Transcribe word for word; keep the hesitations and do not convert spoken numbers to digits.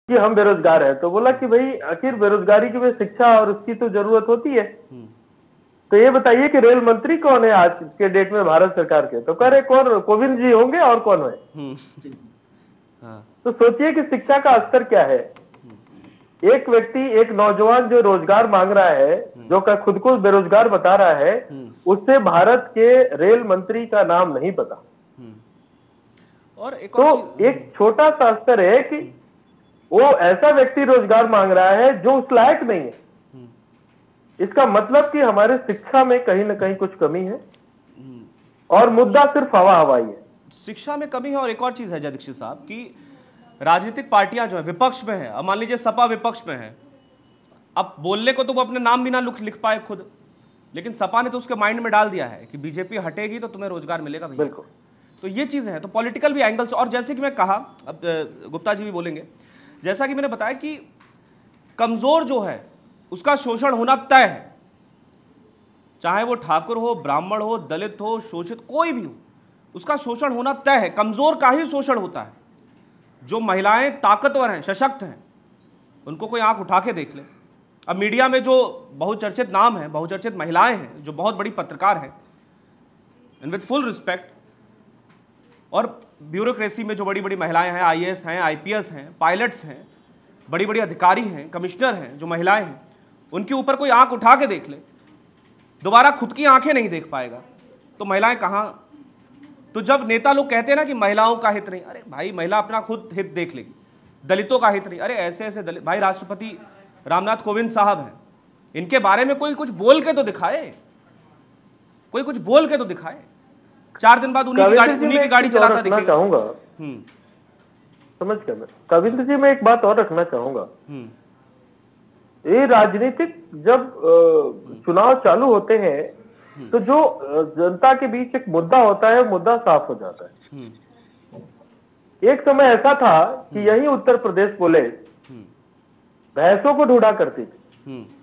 कि हम बेरोजगार हैं, तो बोला कि भाई आखिर बेरोजगारी की भी शिक्षा और उसकी तो जरूरत होती है, तो ये बताइए कि रेल मंत्री कौन है आज के डेट में भारत सरकार के? तो कह रहे कौन, कोविंद जी होंगे और कौन है। तो सोचिए कि शिक्षा का स्तर क्या है। एक व्यक्ति, एक नौजवान जो रोजगार मांग रहा है, जो का खुद को बेरोजगार बता रहा है, उससे भारत के रेल मंत्री का नाम नहीं पता। और एक तो और एक छोटा सा स्तर है कि वो ऐसा व्यक्ति रोजगार मांग रहा है जो उस लायक नहीं है। इसका मतलब कि हमारे शिक्षा में कहीं ना कहीं कुछ कमी है और मुद्दा सिर्फ हवा हवाई है। शिक्षा में कमी है। और एक और चीज है जय दीक्षित साहब कि राजनीतिक पार्टियां जो है विपक्ष में है, अब मान लीजिए सपा विपक्ष में है, अब बोलने को तो वो अपने नाम भी ना लिख लिख पाए खुद, लेकिन सपा ने तो उसके माइंड में डाल दिया है कि बीजेपी हटेगी तो तुम्हें रोजगार मिलेगा भैया। बिल्कुल। तो ये चीजें हैं, तो पॉलिटिकल भी एंगल्स। और जैसे कि मैं कहा, अब गुप्ता जी भी बोलेंगे, जैसा कि मैंने बताया कि कमजोर जो है उसका शोषण होना तय है, चाहे वो ठाकुर हो, ब्राह्मण हो, दलित हो, शोषित कोई भी हो, उसका शोषण होना तय है। कमजोर का ही शोषण होता है। जो महिलाएं ताकतवर हैं, सशक्त हैं, उनको कोई आंख उठा के देख ले। अब मीडिया में जो बहुचर्चित नाम है, बहुचर्चित महिलाएं हैं, जो बहुत बड़ी पत्रकार हैं, एंड विद फुल रिस्पेक्ट, और ब्यूरोक्रेसी में जो बड़ी बड़ी महिलाएं हैं, आई ए एस हैं, आई पी एस हैं, पायलट्स हैं, बड़ी बड़ी अधिकारी हैं, कमिश्नर हैं, जो महिलाएं हैं, उनके ऊपर कोई आंख उठा के देख ले, दोबारा खुद की आंखें नहीं देख पाएगा। तो महिलाएं कहां? तो जब नेता लोग कहते हैं ना कि महिलाओं का हित नहीं, अरे भाई महिला अपना खुद हित देख लेगी, दलितों का हित नहीं। अरे ऐसे ऐसे दलित भाई, राष्ट्रपति रामनाथ कोविंद साहब हैं, इनके बारे में कोई कुछ बोल के तो दिखाए, कोई कुछ बोल के तो दिखाए। चार दिन बाद उन्हीं की गाड़ी उन्हीं की गाड़ी चलाता दिखेगा। चाहूंगा समझ कर मैं कविंद्र जी, मैं एक बात और रखना चाहूंगा। ये राजनीतिक जब चुनाव चालू होते हैं तो जो जनता के बीच एक मुद्दा होता है, मुद्दा साफ हो जाता है। एक समय ऐसा था कि यही उत्तर प्रदेश पुलिस भैंसों को ढूंढा करती थी।